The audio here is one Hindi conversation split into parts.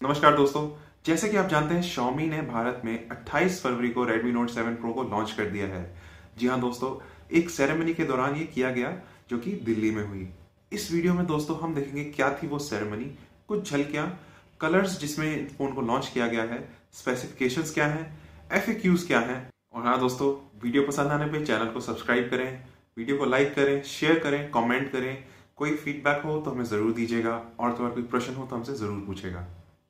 नमस्कार दोस्तों, जैसे कि आप जानते हैं Xiaomi ने भारत में 28 फरवरी को Redmi Note 7 Pro को लॉन्च कर दिया है। जी हाँ दोस्तों, एक सेरेमनी के दौरान ये किया गया जो कि दिल्ली में हुई। इस वीडियो में दोस्तों हम देखेंगे क्या थी वो सेरेमनी, कुछ झलकियां, कलर्स जिसमें फोन को लॉन्च किया गया है, स्पेसिफिकेशंस क्या हैं, FAQs क्या हैं। और हाँ दोस्तों, वीडियो पसंद आने पे चैनल को सब्सक्राइब करें, वीडियो को लाइक करें, शेयर करें, कमेंट करें। कोई फीडबैक हो तो हमें जरूर दीजिएगा और तो और कोई प्रश्न हो तो हमसे जरूर पूछेगा।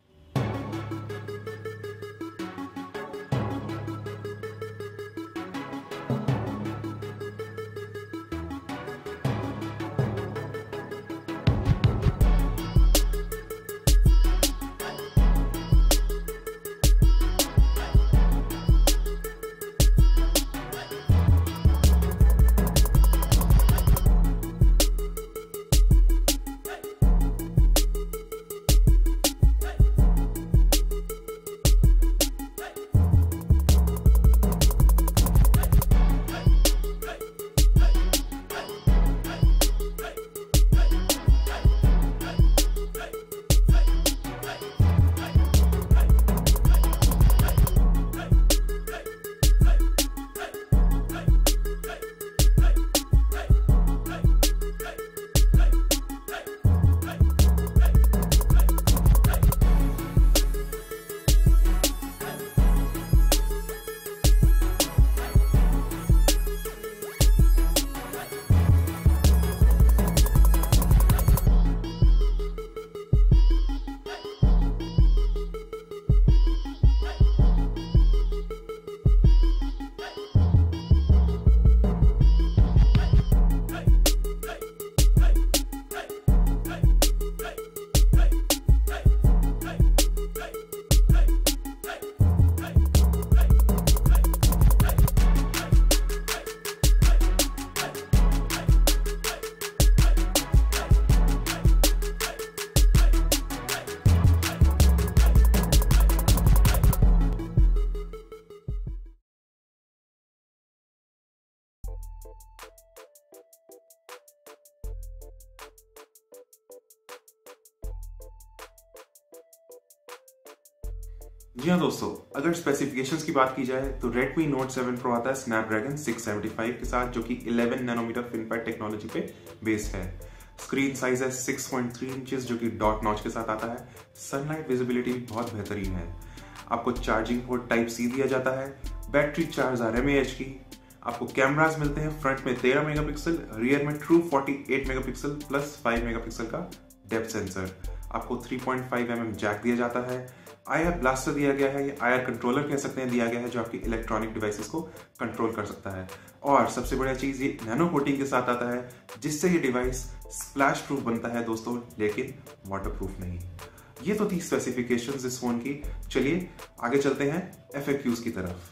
जी हाँ दोस्तों, अगर स्पेसिफिकेशंस की बात की जाए तो Redmi Note 7 Pro आता है Snapdragon 675 के साथ, जो कि 11 नैनोमीटर FinFET टेक्नोलॉजी पे बेस्ड है। स्क्रीन साइज है 6.3 इंचेस जो कि डॉट नॉच के साथ आता है। सनलाइट विजिबिलिटी बहुत बेहतरीन है। आपको चार्जिंग पोर्ट टाइप सी दिया जाता है। बैटरी 4000 mAh की। आपको कैमरास मिलते हैं, फ्रंट में 13 मेगापिक्सल, रियर में ट्रू 48 मेगापिक्सल प्लस 5 मेगापिक्सल का डेप्थ सेंसर। आपको 3.5 mm जैक दिया जाता है। IR ब्लास्टर दिया गया है, या IR कंट्रोलर कह सकते हैं, दिया गया है जो आपकी इलेक्ट्रॉनिक डिवाइसेस को कंट्रोल कर सकता है। और सबसे बढ़िया चीज, ये नैनो कोटिंग के साथ आता है जिससे ये डिवाइस स्प्लैश प्रूफ बनता है दोस्तों, लेकिन वाटरप्रूफ नहीं। ये तो थी स्पेसिफिकेशंस इस फोन की। चलिए आगे चलते हैं FAQs की तरफ।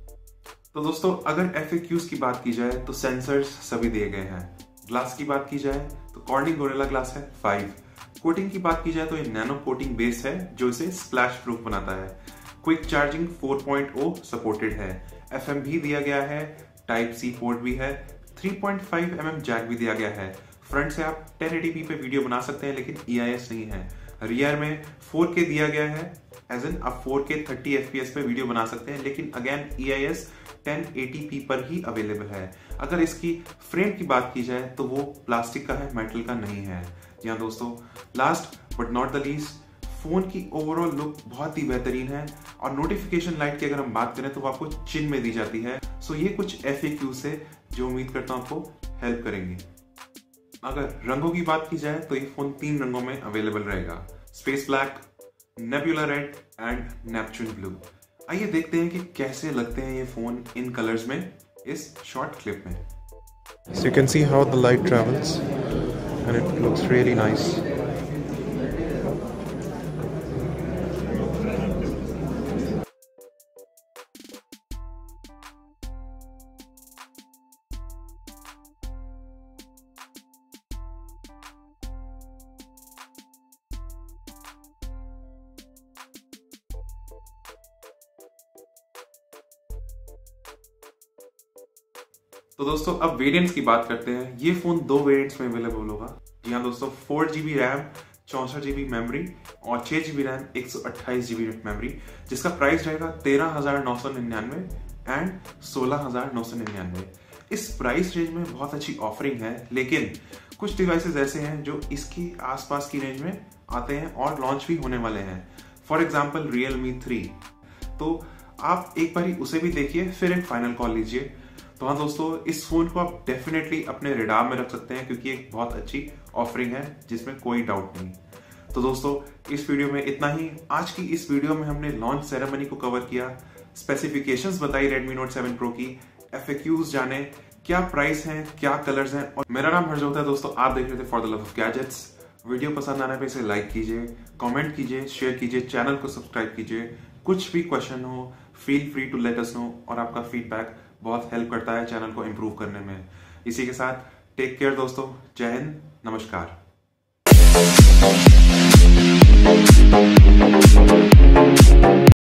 तो दोस्तों, अगर FAQs की बात की जाए तो सेंसर्स सभी दिए गए हैं। ग्लास की बात की जाए तो कॉर्निंग गोरिल्ला ग्लास है 5। कोटिंग की बात की जाए तो ये नैनो कोटिंग बेस है जो इसे स्प्लैश प्रूफ बनाता है। क्विक चार्जिंग 4.0 सपोर्टेड है। FM भी दिया गया है, टाइप C पोर्ट भी है, 3.5 mm जैक भी दिया गया है। फ्रंट से आप 1080p पे वीडियो बना सकते हैं, लेकिन EIS नहीं है। रियर में 4K दिया गया है, एज इन आप 4K 30 FPS पे वीडियो बना सकते हैं, लेकिन अगेन EIS 1080p पर ही अवेलेबल है। अगर इसकी फ्रेम की बात की जाए तो वो प्लास्टिक का है, मेटल का नहीं है। जी हाँ दोस्तों, last but not the least, phone की ओवरऑल लुक बहुत ही बेहतरीन है। और नोटिफिकेशन लाइट की अगर हम बात करें तो वो आपको चिन्ह में दी जाती है। सो ये कुछ FAQs है जो उम्मीद करता हूं आपको हेल्प करेंगे। अगर रंगों की बात की जाए तो ये फोन 3 रंगों में अवेलेबल रहेगा: space black, nebula red and Neptune blue. आइए देखते हैं कि कैसे लगते हैं ये फोन इन कलर्स में इस शॉर्ट क्लिप में। So you can see how the light travels and it looks really nice. तो दोस्तों अब वेरिएंट्स की बात करते हैं। ये फोन 2 वेरिएंट्स में अवेलेबल होगा। जी हाँ दोस्तों, 4GB रैम, 64GB मेमोरी और 6GB रैम, 128GB मेमोरी, जिसका प्राइस रहेगा 13,999 एंड 16,999। इस प्राइस रेंज में बहुत अच्छी ऑफरिंग है, लेकिन कुछ डिवाइसेस ऐसे हैं जो इसकी आसपास की रेंज में आते हैं और लॉन्च भी होने वाले हैं। फॉर एग्जाम्पल Realme 3, तो आप एक बार उसे भी देखिए, फिर एक फाइनल कॉल लीजिए। तो हाँ दोस्तों, इस फोन को आप डेफिनेटली अपने रेडार में रख सकते हैं क्योंकि एक बहुत अच्छी ऑफरिंग है जिसमें कोई डाउट नहीं। तो दोस्तों, इस वीडियो में इतना ही। आज की इस वीडियो में हमने लॉन्च सेरेमनी को कवर किया, स्पेसिफिकेशंस बताई Redmi Note 7 Pro की, FAQs जाने, क्या प्राइस है, क्या कलर्स हैं। और मेरा नाम हर्ष होता है दोस्तों, आप देख रहे थे for the love of gadgets. Video पसंद आने पे इसे लाइक कीजिए, कमेंट कीजिए, शेयर कीजिए, चैनल को सब्सक्राइब कीजिए। कुछ भी क्वेश्चन हो, feel free to let us know, और आपका फीडबैक बहुत हेल्प करता है चैनल को इम्प्रूव करने में। इसी के साथ टेक केयर दोस्तों, जय हिंद, नमस्कार।